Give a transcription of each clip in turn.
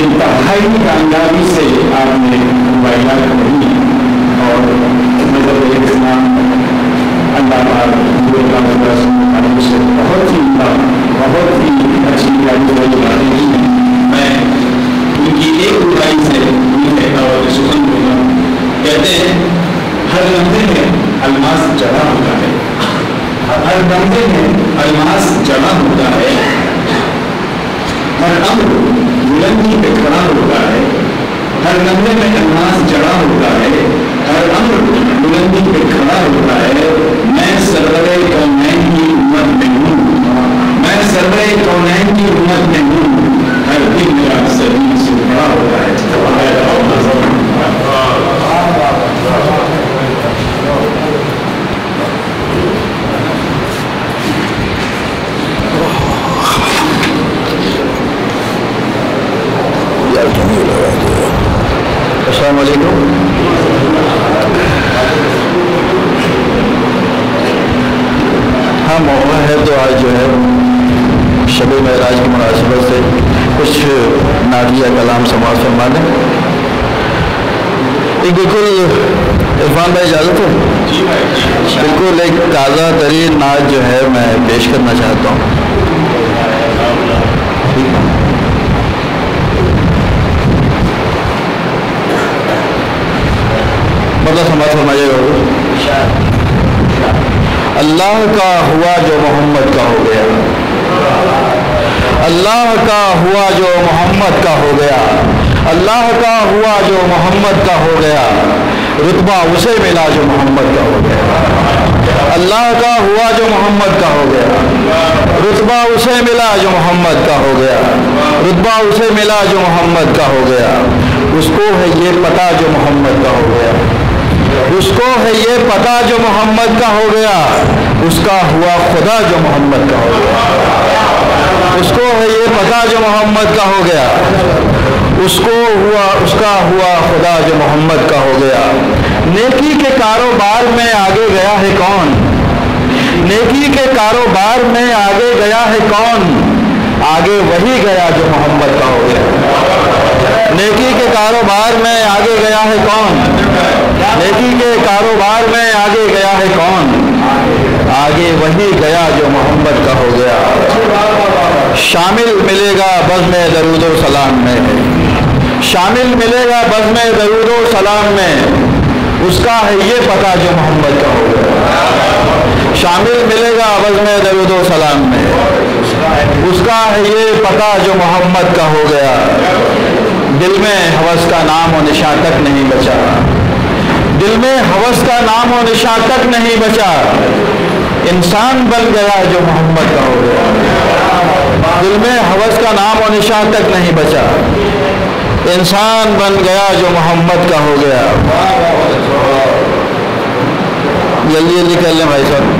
انتہائی کامیابی سے آپ نے موبائلات پڑھی اور مذہب اسلام اللہ سے بہت ہی اچھی گاڑی میں ان کی ایک برائی سے نہیں کہتا اور سخن ہوگا. کہتے ہیں ہر لمحے میں الماس جڑا ہوتا ہے, ہر لمحے میں الماس جڑا ہوتا ہے, ہر امر بلندی پہ کھڑا ہوتا ہے, ہر لمحے میں الماس جڑا ہوتا ہے, ہر امر بلندی پہ کھڑا ہوتا ہے. میں سرور کونین کی امت میں ہوں, میں سرور کونین کی امت میں ہوں, ہر دن میرا زمین سے کھڑا ہوتا ہے. السلام علیکم. ہاں موقع ہے تو آج جو ہے شب معراج کی مناسبت سے کچھ نعتیہ کلام سماعت فرما دیں. بالکل عرفان بھائی اجازت ہے؟ بالکل ایک تازہ ترین نعت جو ہے میں پیش کرنا چاہتا ہوں. مطلب سماعت فرمائیے گا. اللہ کا ہوا جو محمد کا ہو گیا, اللہ کا ہوا جو محمد کا ہو گیا, اللہ کا ہوا جو محمد کا ہو گیا, رتبہ اسے ملا جو محمد کا ہو گیا. اللہ کا ہوا جو محمد کا ہو گیا, رتبہ اسے ملا جو محمد کا ہو گیا, رتبہ اسے ملا جو محمد کا ہو گیا. اس کو ہے یہ پتہ جو محمد کا ہو گیا, اس کو ہے یہ پتہ جو محمد کا ہو گیا, اس کا ہوا خدا جو محمد کا ہو گیا. اس کو ہے یہ پتہ جو محمد کا ہو گیا, اس کو ہوا اس کا ہوا خدا جو محمد کا ہو گیا. نیکی کے کاروبار میں آگے گیا ہے کون, نیکی کے کاروبار میں آگے گیا ہے کون, آگے وہی گیا جو محمد کا ہو گیا. نیکی کے کاروبار میں آگے گیا ہے کون, نیکی کے کاروبار میں آگے گیا ہے کون, آگے وہی گیا جو محمد کا ہو گیا. شامل ملے گا بزم درود و سلام میں, شامل ملے گا بزم درود و سلام میں, اس کا ہے یہ پتہ جو محمد کا ہو گیا. شامل ملے گا بزم درود و سلام میں, اس کا ہے یہ پتہ جو محمد کا ہو گیا. دل میں ہوس کا نام و نشان تک نہیں بچا, دل میں ہوس کا نام و نشان تک نہیں بچا, انسان بن گیا جو محمد کا ہو گیا. دل میں ہوس کا نام و نشان تک نہیں بچا, انسان بن گیا جو محمد کا ہو گیا. جلدی جلدی کر لیں بھائی صاحب.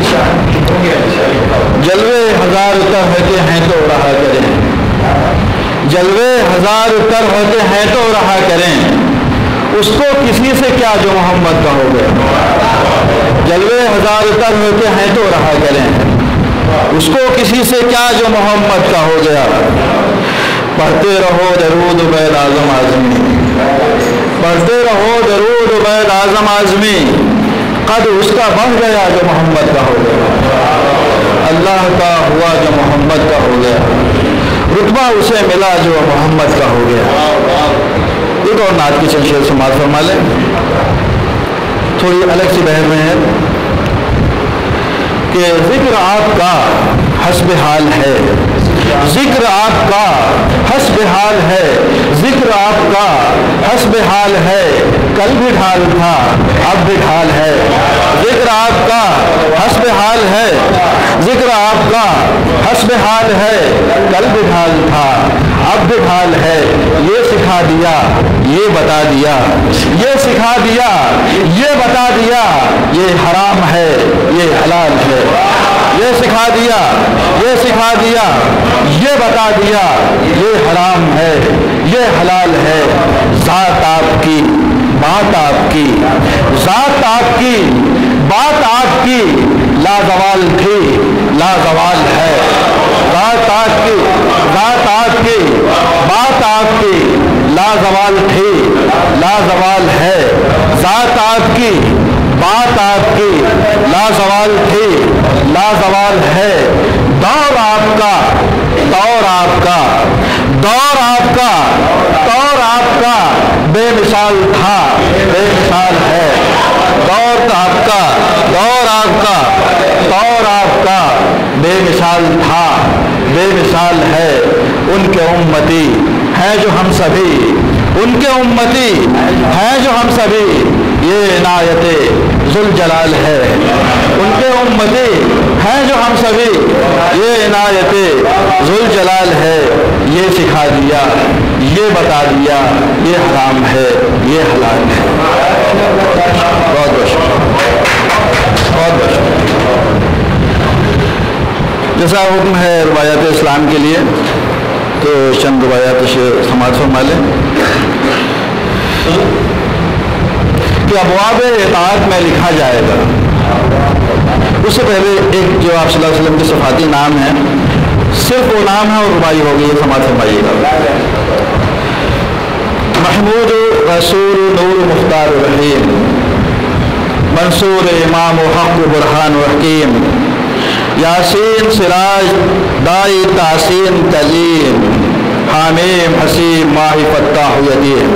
جلوے ہزار اتر ہوتے ہیں تو رہا کریں, جلوے ہزار اتر ہوتے ہیں تو رہا کریں, اس کو کسی سے کیا جو محمد کا ہو گیا. جلوے ہزار اتر ہوتے ہیں تو رہا کریں, اس کو کسی سے کیا جو محمد کا ہو گیا. پڑھتے رہو درود عبید اعظم اعظمی, پڑھتے رہو درود عبید اعظم اعظمی, قد اس کا بڑھ گیا جو محمد کا ہو گیا. اللہ کا ہوا جو محمد کا ہو گیا, رتبہ اسے ملا جو محمد کا ہو گیا. ایک اور نعت کی چند شعر سماعت فرما لیں, تھوڑی الگ سی بحث میں ہے کہ ذکر آپ کا حسب حال ہے, ذکر آپ کا حسب حال ہے, ذکر آپ کا حسب حال ہے, کل بھی ڈھال تھا اب بھی ڈھال ہے. ذکر آپ کا حسب حال ہے, ذکر آپ کا حسب حال ہے, کل بھی ڈھال تھا اب بھی ڈھال ہے. یہ سکھا دیا یہ بتا دیا, یہ سکھا دیا یہ بتا دیا, یہ حرام ہے یہ حلال ہے. یہ سکھا دیا یہ سکھا دیا, یہ بتا دیا یہ حرام ہے یہ حلال ہے. ذات آپ کی بات آپ کی, ذات آپ کی بات آپ کی, لازوال تھی لازوال ہے. ذات آپ کی بات آپ کی, लाजवाल थी, लाजवाल है, ज़ात आपकी, बात आपकी, लाजवाल थी, लाजवाल है, दौर आपका, दौर आपका, दौर आपका, दौर आपका बेमिसाल था, बेमिसाल है, दौर आपका, दौर आपका, दौर आपका बेमिसाल था, बेमिसाल है। उनके उम्मती हैं जो हम सभी, उनके उम्मती हैं जो हम सभी, ये इनायते जुल जलाल है। उनके उम्मती हैं जो हम सभी, ये इनायते जुल जलाल है। ये सिखा दिया, ये बता दिया, ये हराम है, ये हलाल है। बहुत बहुत शुक्रिया, बहुत बहुत शुक्रिया। जैसा हुक्म है रवायात इस्लाम के लिए, तो चंद रवायात से समाज फरमा लें कि अबवाब इताअत में लिखा जाएगा। उससे पहले एक जो आप सल्लल्लाहु अलैहि वसल्लम के सफ़ाती नाम है, सिर्फ वो नाम है और रुबाई होगी, ये समाज फरमाइएगा। महमूद रसूल नूर मुख्तार रहीम, मंसूर इमाम हक़ बुरहान हकीम, यासीन सिराज दाई तासीन तलीम, हामिम हसीम माही फत्ताह यतीम।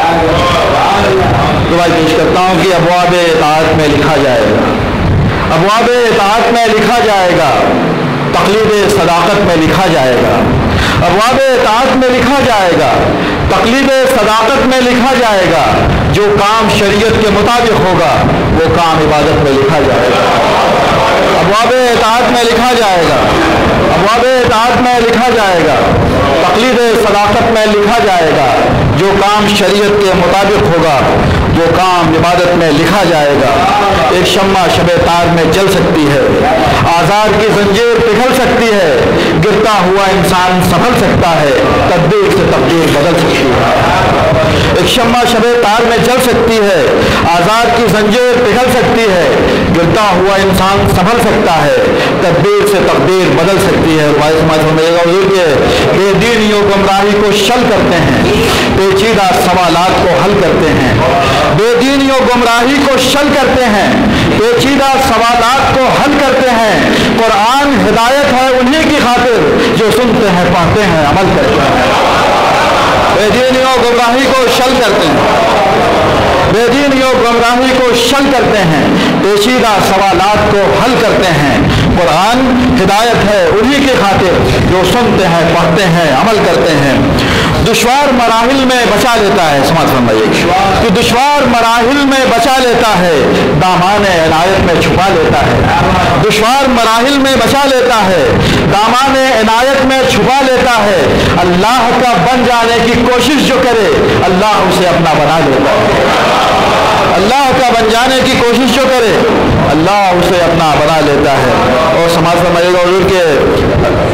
दुआ पेश करता हूँ कि अबवाब इताअत में लिखा जाएगा, अबवाब इताअत में लिखा जाएगा, तक़लीद सदाक़त में लिखा जाएगा, अबवाब इताअत में लिखा जाएगा, तक़लीद सदाक़त में लिखा जाएगा। जो काम शरीयत के मुताबिक होगा वो काम इबादत में लिखा जाएगा। अबवाब इताअत में लिखा जाएगा, अबवाब इताअत में लिखा जाएगा, तक़लीद सदाक़त में लिखा जाएगा। जो काम शरीयत के मुताबिक होगा वो काम इबादत में लिखा जाएगा। एक शम्मा शब तार में जल सकती है, आज़ार की जंजीर पिघल सकती है, गिरता हुआ इंसान संभल सकता है, तकदीर से तकदीर बदल सकती है। एक शम्मा शब तार में जल सकती है, आज़ार की जंजीर पिघल सकती है, गिरता हुआ इंसान संभल सकता है, तकदीर से तकदीर बदल सकती है। बेदीनियों गुमराही को शल करते हैं, पेचीदा सवालात को हल करते हैं। बेदीनियों गुमराही को शल करते हैं, पेचीदा सवालात को हल करते हैं। कुरान हिदायत है उन्हीं की खातिर जो सुनते हैं, पढ़ते हैं, अमल करते हैं। बेदीनियों गुमराही को शल करते हैं, बेदीनियों गुमराही को शल करते हैं, पेचीदा सवालात को हल करते हैं। कुरान हिदायत है उन्हीं की खातिर जो सुनते हैं, पढ़ते हैं, अमल करते हैं। दुश्वार मराहिल में बचा लेता है, समझ फरमाइए कि दुश्वार मराहिल में बचा लेता है, दामान इनायत में छुपा लेता है। दुश्वार मराहिल में बचा लेता है, दामान इनायत में छुपा लेता है। अल्लाह का बन जाने की कोशिश जो करे अल्लाह उसे अपना बना लेता है। अल्लाह का बन जाने की कोशिश जो करे अल्लाह उसे अपना बना लेता है। और समाज फरमाइएगा हुजूर के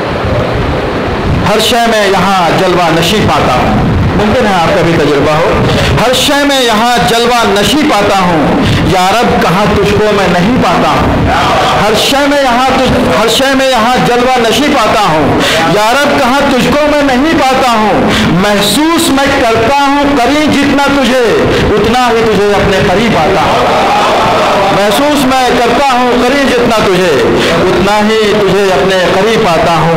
हर शय में यहाँ जलवा नशी पाता हूँ। मुमकिन है आपका भी तजुर्बा हो। हर शय में यहाँ जलवा नशी पाता हूँ, या रब कहाँ तुझको मैं नहीं पाता हूँ। हर शय में यहाँ हर शय में यहाँ जलवा नशी पाता हूँ, या रब कहाँ तुझको मैं नहीं पाता हूँ। महसूस मैं करता हूँ करीब जितना तुझे, उतना ही तुझे अपने करीब पाता हूँ। महसूस मैं करता हूँ करीब जितना तुझे, उतना ही तुझे अपने करीब पाता हूँ।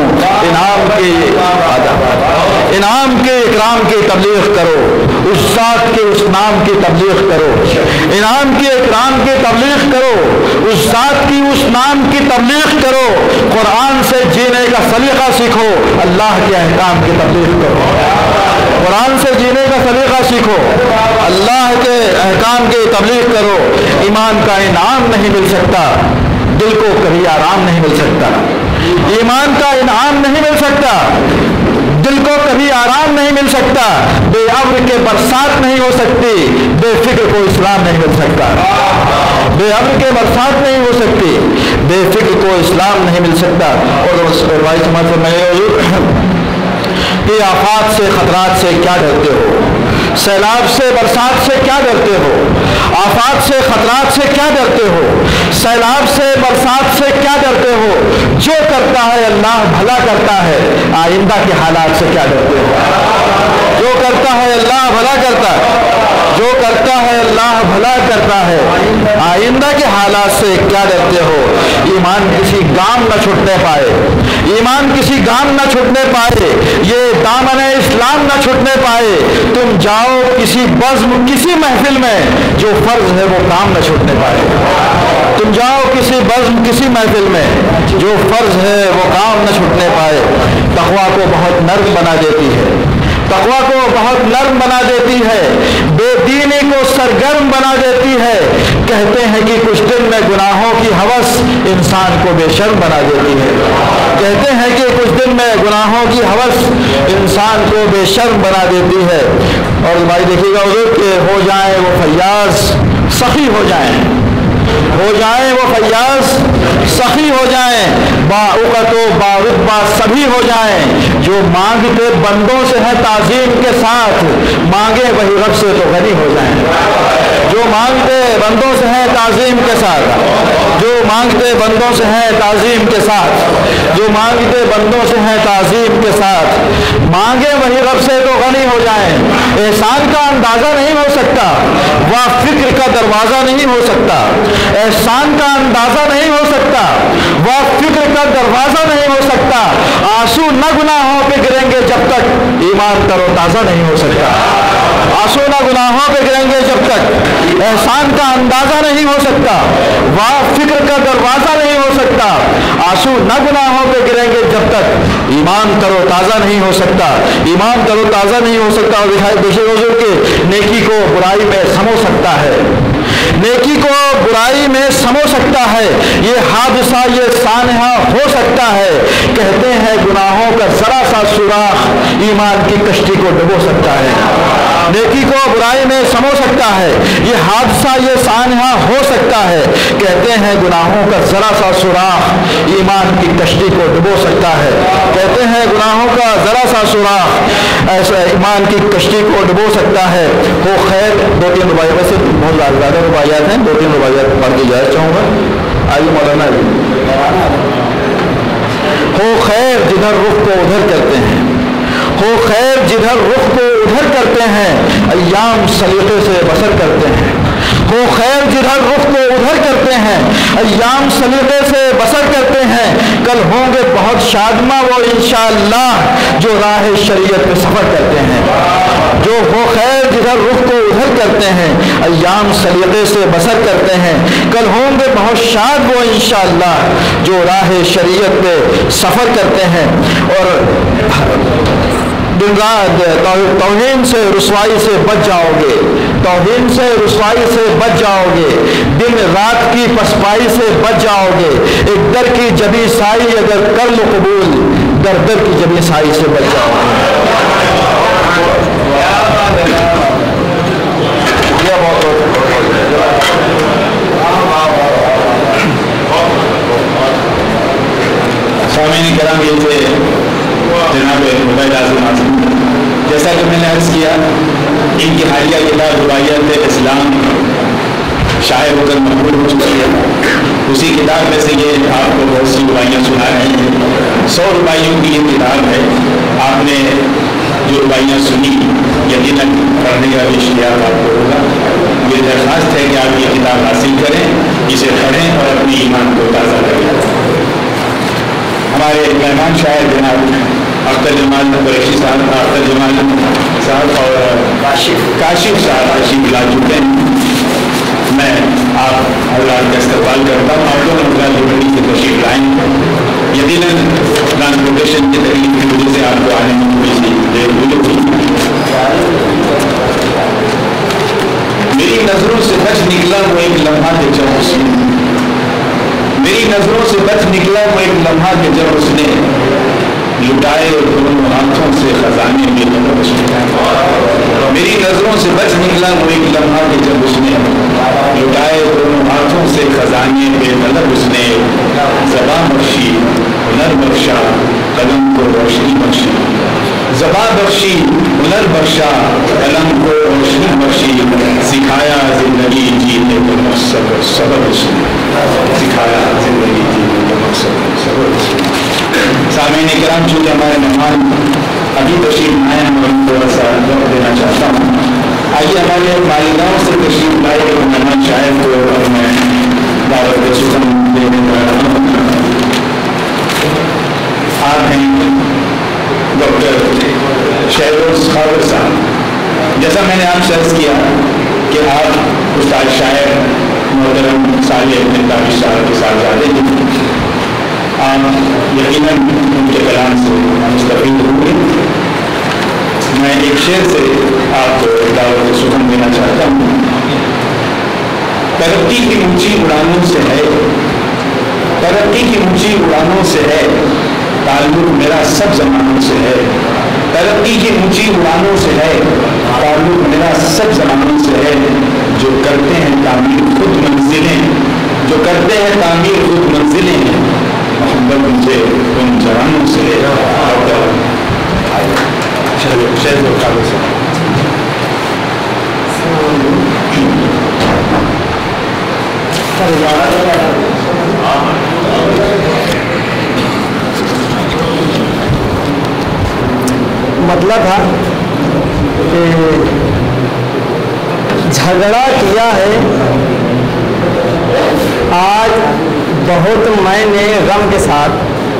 इनाम के इकराम की तबलीग करो, उस ज़ात के उस नाम की तबलीग करो। इनाम के इकराम की तबलीग करो, उस ज़ात की उस नाम की तबलीग करो। कुरान से जीने का सलीका सीखो, अल्लाह के अहकाम की तबलीग करो। कुरान से जीने का सलीका सीखो, अल्लाह के अहकाम की तबलीग करो। ईमान का इनाम नहीं मिल सकता, दिल को कभी आराम नहीं मिल सकता। ईमान का इनाम नहीं मिल सकता, दिल को कभी आराम नहीं मिल सकता। बेअब्र के बरसात नहीं हो सकती, बेफिक्र को इस्लाम नहीं मिल सकता। बेअब्र के बरसात नहीं हो सकती, बेफिक्र को इस्लाम नहीं मिल सकता। और भाई समझ में कि आफात से खतरात से क्या डरते हो, सैलाब से बरसात से क्या डरते हो, आफात से खतरात से क्या डरते हो, सैलाब से बरसात से क्या डरते हो। जो करता है अल्लाह भला करता है, आइंदा के हालात से क्या डरते हो। जो करता है اللہ بھلا کرتا ہے، جو کرتا ہے اللہ بھلا کرتا ہے۔ آئندہ کے حالات سے کیا ڈرتے ہو؟ ایمان کسی گام نہ چھوٹنے پائے، ایمان کسی گام نہ چھوٹنے پائے، یہ دامن اسلام نہ چھوٹنے پائے۔ تم جاؤ کسی بزم کسی محفل میں، جو فرض ہے وہ کام نہ چھوٹنے پائے۔ تم جاؤ کسی بزم کسی محفل میں، جو فرض ہے وہ کام نہ چھوٹنے پائے۔ تقویٰ کو بہت نرم بنا دیتی ہے، تقویٰ کو بہت نرم بنا دیتی ہے، بے دینی کو سرگرم بنا دیتی ہے۔ کہتے ہیں کہ کچھ دن میں گناہوں کی ہوس انسان کو بے شرم بنا دیتی ہے، کہتے ہیں کہ کچھ دن میں گناہوں کی ہوس انسان کو بے شرم بنا دیتی ہے۔ اور بھائی دیکھیے گا حضور کہ ہو جائیں وہ فیاض سخی ہو جائیں، ہو جائیں وہ فیاض سخی ہو جائیں، باوقت و بارتبہ سبھی ہو جائیں، جو مانگتے بندوں سے ہے تعظیم کے ساتھ، مانگے وہی رب سے تو غنی ہو جائیں۔ جو مانگتے بندوں سے ہے تعظیم کے ساتھ، جو مانگتے بندوں سے ہے تعظیم کے ساتھ، جو مانگتے بندوں سے ہے تعظیم کے ساتھ، مانگے وہی رب سے تو غنی ہو جائیں۔ احسان کا اندازہ نہیں ہو سکتا، وہ فکر کا دروازہ نہیں ہو سکتا، احسان کا اندازہ نہیں ہو سکتا، وہ فکر کا دروازہ نہیں ہو سکتا۔ آنسو نہ گناہوں پہ گریں گے جب تک ایمان تر و تازہ نہیں ہو سکتا، آنسو نہ گناہوں پہ گریں گے جب تک احسان کا اندازہ نہیں ہو سکتا، وہ فکر کا دروازہ نہیں ہو سکتا، آنسو نہ گناہوں پہ گریں گے جب تک ایمان تر و تازہ نہیں ہو سکتا، ایمان تر و تازہ نہیں ہو سکتا۔ اور دکھائی دیکھیے حضور کہ نیکی کو برائی میں سمو سکتا ہے، نیکی کو برائی میں سمو سکتا ہے، یہ حادثہ یہ سانحہ ہو سکتا ہے۔ کہتے ہیں گناہوں کا ذرا سا سوراخ ایمان کی کشتی کو ڈبو سکتا ہے، نیکی کو برائی میں سمو سکتا ہے، یہ حادثہ یہ سانحہ ہو سکتا ہے۔ کہتے ہیں گناہوں کا ذرا سا سوراخ ایمان کی کشتی کو ڈبو سکتا ہے، کہتے ہیں گناہوں کا ذرا سا سوراخ ایسا ایمان کی کشتی کو ڈبو سکتا ہے۔ ہو خیر، دو تین روایات سے بہت زیادہ روایات ہیں، دو تین روایات پڑھ کے جانا چاہوں گا۔ آئیے مولانا جی، ہو خیر جدھر رخ کو ادھر کرتے ہیں، ہو خیر جدھر رخ کو ادھر کرتے ہیں، ایام سلیقے سے بسر کرتے ہیں، ہو خیر جدھر رخ کو ادھر کرتے ہیں، ایام سلیقے سے بسر کرتے ہیں، کل ہوں گے بہت شادماں وہ انشاءاللہ جو راہ شریعت میں سفر کرتے ہیں۔ جو ہو خیر جدھر رخ کو ادھر کرتے ہیں، ایام سلیقے سے بسر کرتے ہیں، کل ہوں گے بہت شاد وہ انشاءاللہ جو راہ شریعت پہ سفر کرتے ہیں۔ اور دن رات توہین سے رسوائی سے بچ جاؤ گے، توہین سے رسوائی سے بچ جاؤ گے، دن رات کی پسپائی سے بچ جاؤ گے، ایک در کی جبی سائی اگر کر لو قبول، در در کی جبی سائی سے بچ جاؤ گے۔ سامعین کرام، یہ تھے جناب عبید اعظم اعظم۔ جیسا کہ میں نے عرض کیا، ان کی حالیہ کتاب رباعیات اسلام شائع ہو کر مقبول ہو چکی ہے۔ اسی کتاب میں سے یہ آپ کو بہت سی رباعیاں سنا رہے ہیں۔ 100 رباعیوں کی یہ کتاب ہے۔ آپ نے جو رباعیاں سنی یقیناً پڑھنے کا بھی اشتیاق آپ کو ہوگا۔ یہ درخواست ہے کہ آپ یہ کتاب حاصل کریں، اسے پڑھیں اور اپنی ایمان کو تازہ کریں۔ ہمارے مہمان شاعر جناب اختر جمال قریشی صاحب، اختر جمال صاحب اور کاشف صاحب تشریف لا چکے ہیں۔ میں آپ حضرات کا استقبال کرتا ہوں، آپ لوگ لبرٹی سے تشریف لائیں۔ یقیناً ٹرانسپورٹیشن کے تکلیف کی وجہ سے آپ کو آنے میں تھوڑی سی دیر ہوئی تھی۔ میری نظروں سے بچ نکلا وہ ایک لمحہ کہ جب اس نے، میری نظروں سے بچ نکلا وہ ایک لمحہ کہ جب اس نے لٹائے دونوں ہاتھوں سے خزانے میں طلب اس نے، میری نظروں سے بچ نکلا وہ ایک لمحہ کہ جب اس نے لٹائے دونوں ہاتھوں سے خزانے میں طلب اس نے، زبان بخشی ہنر بخشا قلم کو روشنی بخشی، زبان بخشی ہنر بخشا قلم کو روشنی بخشی، سکھایا زندگی جینے کو مقصد سبب اس نے، سکھایا زندگی جینے کو مقصد سبب اس نے۔ سامعین کرام، چونکہ ہمارے مہمان ابھی تشریف آئے ہیں، میں تھوڑا سا وقت دینا چاہتا ہوں۔ मालीगांव से तशरीफ लाए मेहमान शायद को अब मैं दावत सुखम देने जा रहा हूँ। आप हैं डॉक्टर शहरोज खावर साहब। जैसा मैंने आपसे अर्ज किया कि आप उस्ताद शायर मोहतरम साले अपने काबिश साहब के साथ जाते थे, आप यकीनन उनके कलाम से मुस्तफीद होंगे। मैं एक शेर से आपको दावत सुखम देना चाहता हूँ। तरक्की की ऊंची उड़ानों से है, तरक्की की ऊंची उड़ानों से है, ताल्लुक मेरा सब ज़मानों से है। तरक्की की ऊंची उड़ानों से है, ताल्लुक मेरा सब ज़मानों से है। जो करते हैं तामीर खुद मंजिलें, जो करते हैं तामीर खुद मंजिलें, मोहब्बत मुझे उन जवानों से है। मतलब था कि झगड़ा किया है आज बहुत मैंने गम के साथ,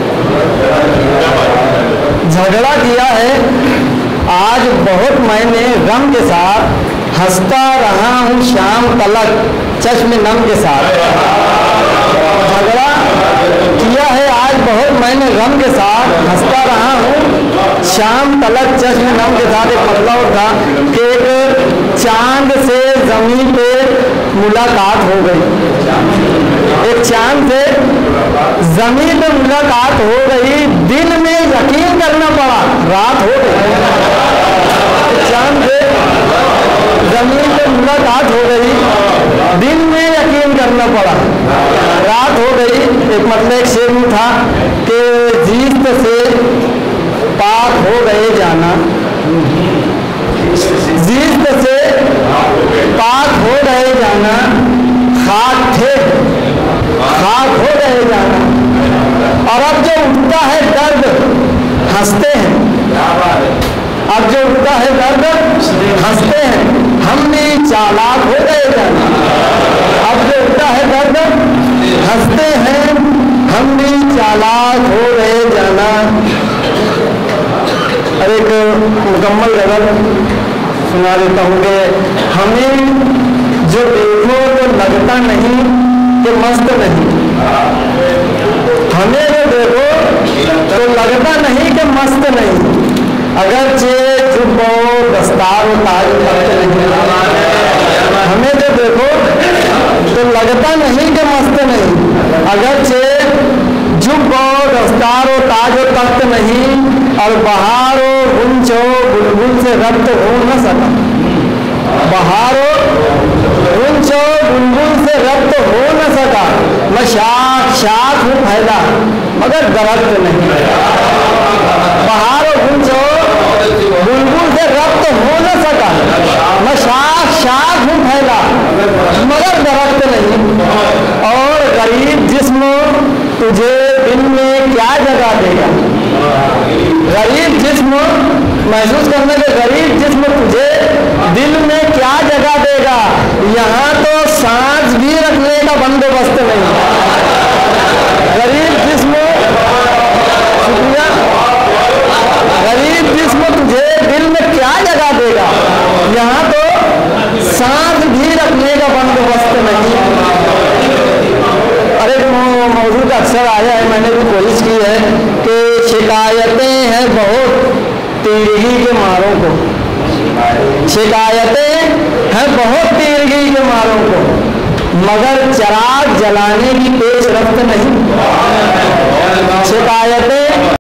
झगड़ा किया है आज बहुत मैंने गम के साथ, हंसता रहा हूँ शाम तलक चश्म नम के साथ। झगड़ा किया है आज बहुत मैंने गम के साथ, हंसता रहा हूँ शाम तलक चश्म नम के साथ। एक मतलब था कि एक चांद से जमीन पे मुलाकात हो गई, एक चांद से जमीन पे मुलाकात हो गई, दिन में यकीन करना पड़ा रात हो गई। चांद से जमीन पे मुलाकात हो गई, दिन में यकीन करना पड़ा रात हो गई। एक मतलब एक शेर में था कि जीत से पाक हो गए जाना, जीत से पाक हो गए जाना, खाक थे खाक हो गए जाना। और अब जो उठता है दर्द हंसते हैं, अब जो उठता है दर्द हंसते हैं, हम भी चालाक हो गए जाना। अब जो उठता है दर्द हंसते हैं, हम भी चालाक हो गए जाना। और एक मुकम्मल गज़ल सुना देता हूँ कि हमें जो देखो तो लगता नहीं कि मस्त नहीं, हमें जो देखो तो लगता नहीं कि मस्त नहीं, अगरचे जुब्बो दस्तार ताज तख्त नहीं। हमें जो देखो तो लगता नहीं कि मस्त नहीं, अगरचे जुब्बो दस्तार ताज तख्त नहीं, और बहारो गुंचो बुलबुल से रब्त हो न सका, बहारो गुंचो बुलबुल से रब्त हो न सका। मैं शाख हूँ फैला मगर दरख्त नहीं, बहारो गुंचो बुलबुल से रब्त हो न सका, मैं शाख हूँ फैला मगर दरख्त नहीं। और गरीब जिस्म तुझे दिन में क्या जगह देगा, गरीब जिस्म महसूस करने के गरीब जिस्म तुझे दिल में क्या जगह देगा। यहाँ तो सांस भी रखने का बंदोबस्त नहीं, गरीब जिस्म शुक्रिया, गरीब जिस्म तुझे दिल में क्या जगह देगा, यहाँ तो सांस भी रखने का बंदोबस्त नहीं। अरे मौजूद अक्सर आया है, मैंने भी कोशिश की है कि शिकायतें हैं बहुत तीरगी के मारों को, शिकायतें हैं बहुत तीरगी के मारों को, मगर चराग जलाने की तेज रफ्त नहीं। शिकायतें